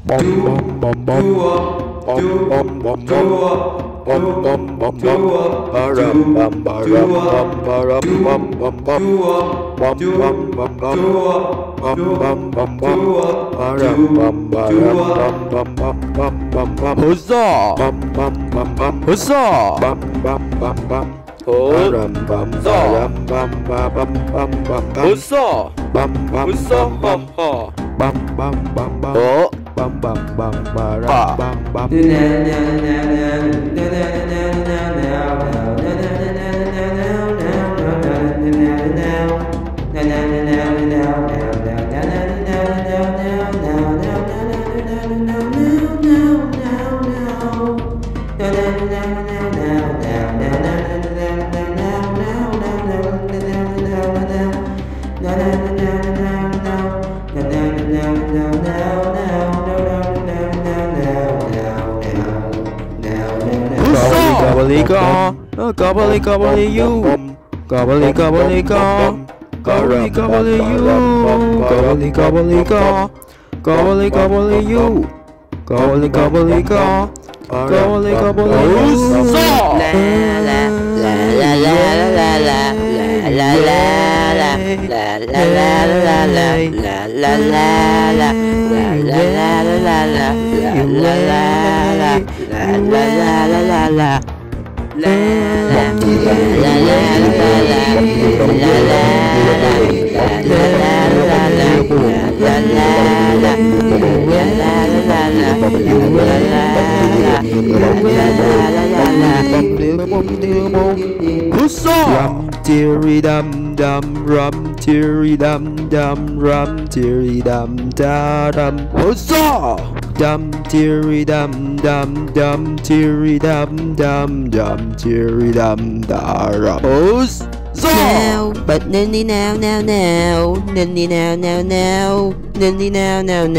Rum teary dum dum, rum teary dum dum, rum teary dum da dum. Huzzah! Dum teary dum dum, dum teary dum dum, dum teary dum da dum. Huzzah! Now, but ninny now, ninny now, ninny now,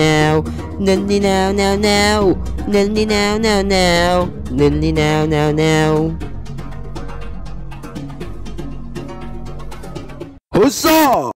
ninny now, ninny now, ninny now. Huzzah!